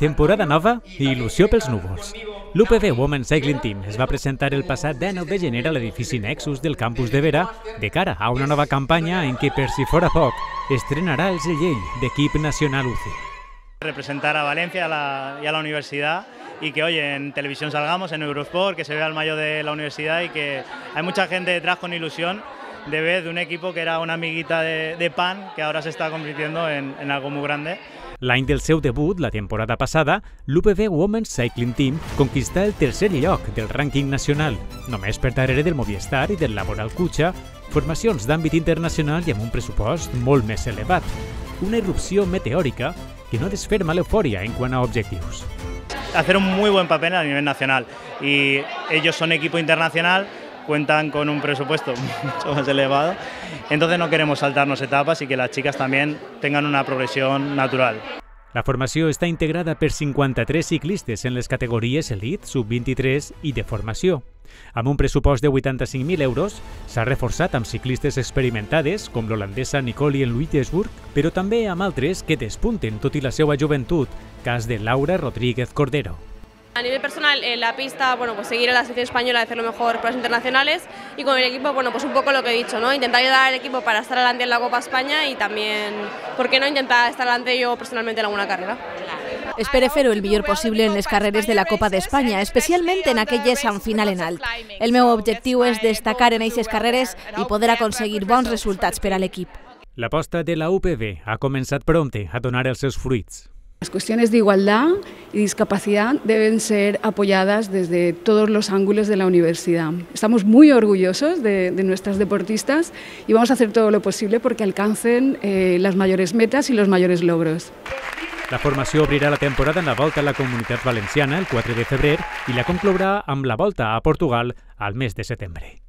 Temporada nova i il·lusió pels núvols. L'UPV Women's Cycling Team es va presentar el passat 19 de gener a l'edifici Nexus del campus de Vera de cara a una nova campanya en què, per si fora poc, estrenarà el segell d'equip nacional UCI. Representar a Valencia y a la universidad y que hoy en televisión salgamos, en Eurosport, que se vea el maillot de la universidad y que hay mucha gente detrás con ilusión de ver de un equipo que era una amiguita de pan que ahora se está convirtiendo en algo muy grande. L'any del seu debut, la temporada passada, l'UPV Women's Cycling Team conquistà el tercer lloc del rànquing nacional, només per darrere del Movistar i del Laboral Cucha, formacions d'àmbit internacional i amb un pressupost molt més elevat. Una irrupció meteòrica que no desferma l'eufòria en quant a objectius. Hacer un muy buen papel a nivel nacional y ellos son equipo internacional, cuentan con un presupuesto mucho más elevado, entonces no queremos saltarnos etapas y que las chicas también tengan una progresión natural. La formació està integrada per 53 ciclistes en les categories Elite, Sub-23 i de formació. Amb un pressupost de 85.000 euros, s'ha reforçat amb ciclistes experimentades, com l'holandesa Nicole Luitjesburg, però també amb altres que despunten tot i la seva joventut, cas de Laura Rodríguez Cordero. A nivel personal, en la pista, pues seguir a la selección española, hacer lo mejor para los internacionales, y con el equipo, pues un poco lo que he dicho, ¿no? Intentar ayudar al equipo para estar adelante en la Copa España y también, ¿por qué no intentar estar adelante yo personalmente en alguna carrera? Espere fer-ho el millor possible en les carreres de la Copa d'Espanya, especialment en aquelles amb final en alt. El meu objectiu és destacar en aquestes carreres i poder aconseguir bons resultats per a l'equip. L'aposta de la UPV ha començat prompte a donar els seus fruits. Las cuestiones de igualdad y discapacidad deben ser apoyadas desde todos los ángulos de la universidad. Estamos muy orgullosos de nuestras deportistas y vamos a hacer todo lo posible porque alcancen las mayores metas y los mayores logros. La formació obrirà la temporada en la Volta a la Comunitat Valenciana el 4 de febrer i la conclourà amb la Volta a Portugal al mes de setembre.